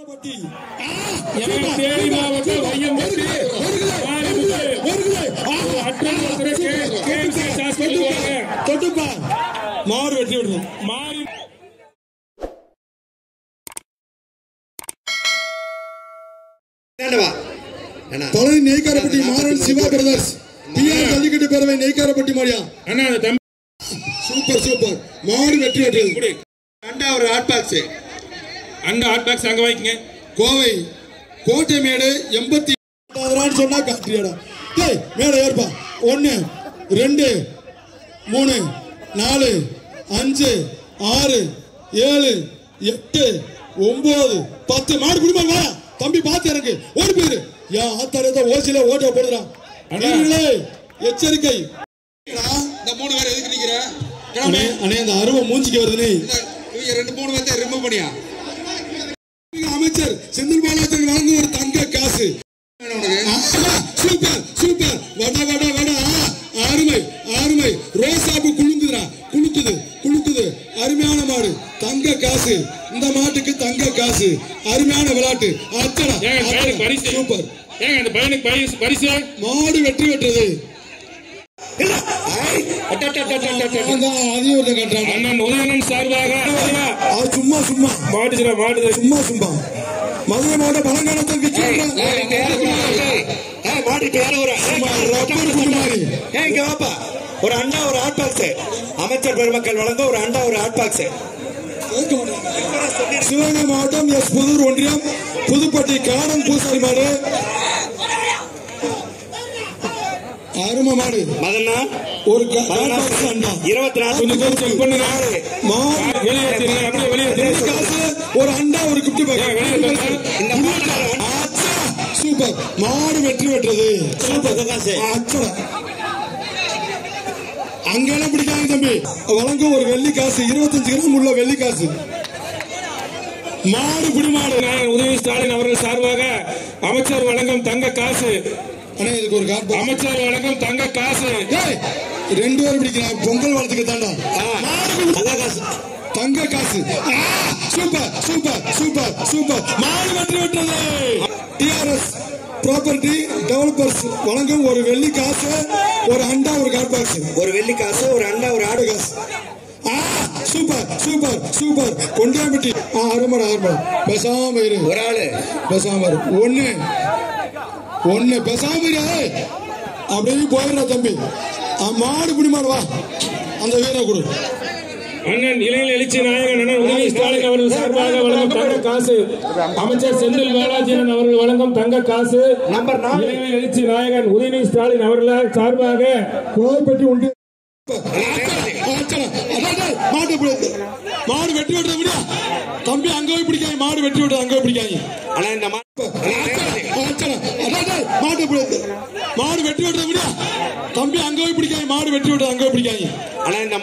மாடு வெட்டி விடுறோம். தொலை நெய்க்காரப்பட்டி மாறன் சிவா பிரதர்ஸ் பிஆர் ஜல்லிக்கட்டு பேரவை நெய்க்காரப்பட்டி மாடியா சூப்பர் சூப்பர் மாடு வெற்றி வெற்றி அண்டா ஒரு ஹாட் பாக்ஸ் அங்க வாங்கிக்கங்க. கோவை கோட்டை மேடு 80 சொன்னா காட்டியாடா டேய் மேடை ஏற்பா 1 2 3 4 5 6 7 8 9 10 மாடு குடிமா வா தம்பி பாத்து எனக்கு ஓடி போயிரு யா ஆத்தாரத ஓசில ஓட்ட போடுறான் அண்ணே எச்சரிக்கை இந்த 3 பேர் எதுக்கு நிக்கிற அண்ணே அந்த அருவ மூஞ்சிக்கு வருதுனே இவங்க 2-3 பேர் ரிமூவ் பண்ணியா அமைச்சர் செந்தில் பாலாஜி வாங்க ஒரு தங்க காசு சூப்பர் சூப்பர் வட வட வட அருமை அருமை ரோசாப்பு குளுக்குது அருமையான மாடு தங்க காசு இந்த மாட்டுக்கு தங்க காசு அருமையான விளையாட்டு அச்சடா சூப்பர் ஏங்க அந்த பையனுக்கு பரிசு மாடு வெற்றி வெற்றது சும்மா சும்மா சும்மா மதுரை மாவட்ட பழங்காலத்தில் ஒரு அண்டா ஒரு ஹாட் பாக்ஸ் அமைச்சர் பெருமக்கள் வழங்க ஒரு அண்டா ஒரு ஹாட் பாக்ஸ். சிவகங்கை மாவட்டம் எஸ் புதூர் ஒன்றியம் புதுப்பட்டி காடன் பூசாரி மாடு அருமை மாடு மதன்னா ஒரு 24 ஒரு அண்டா ஒரு கிஃப்ட் சூப்பர் மாடு வெற்றி வெற்றது அங்கெல்லாம் பிடிக்காங்க தம்பி வழங்கும் ஒரு வெள்ளி காசு 25 கிராம் உள்ள வெள்ளி காசு மாடு குடிமாடு உதவி ஸ்டாலின் அவர்கள் சார்பாக அமைச்சர் வழங்கும் தங்க காசு இதுக்கு ஒரு அமைச்சர் வழங்கும் தங்க காசு 2 பேரும் பிடிக்கிறாங்க பொங்கல் வளத்துக்கு தாண்டா தங்க காசு சூப்பர் சூப்பர் சூப்பர் சூப்பர் மாடு வெற்றி வெற்றது டிஆர்எஸ் ப்ராப்பர்ட்டி டெவலப்பர்ஸ் வழங்கும் ஒரு வெள்ளி காசு ஒரு அண்டா ஒரு கார் பாக்ஸ் ஒரு வெள்ளி காசு ஒரு அண்டா ஒரு ஆடு காசு சூப்பர் சூப்பர் சூப்பர் கொண்டியாம்பட்டி அருமடா பேசாம இரு ஒரு ஆளு பேசாம இரு ஒன்னு பேசாம இரு அப்படியே போயிடுறா தம்பி மாடு பிடி மாடுவா அந்த வீர கொடு அண்ணன் இளைஞர் எழுச்சி நாயகன் அண்ணன் உதவி ஸ்டாலின் அவர்கள் சார்பாக வழங்கும் தங்க காசு அமைச்சர் செந்தில் பாலாஜி அவர்கள் வழங்கும் தங்க காசு நம்பர் 4 இளைஞர் எழுச்சி நாயகன் உதவி ஸ்டாலின் அவர்கள் சார்பாக கோவைப்பட்டி உண்டு மாடு வெட்டி விடுற முடியா தம்பி அங்க போய் பிடிக்காங்க மாடு வெட்டி விடுற அங்க போய் பிடிக்காங்க மாடு வெட்டி விடுற முடியா தம்பி அங்க போய் பிடிக்காங்க மாடு வெட்டி விடுற அங்க போய் பிடிக்காங்க